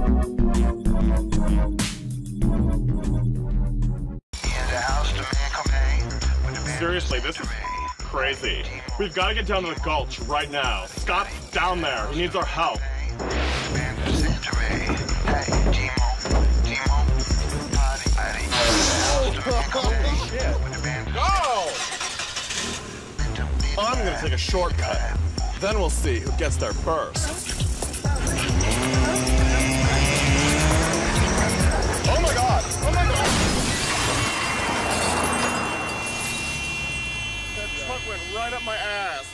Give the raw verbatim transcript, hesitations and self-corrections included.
Seriously, this is crazy. We've got to get down to the Gulch right now. Scott's down there. He needs our help. Oh, shit. Go! I'm going to take a shortcut. Then we'll see who gets there first. Oh my God! Oh my God! That truck went right up my ass.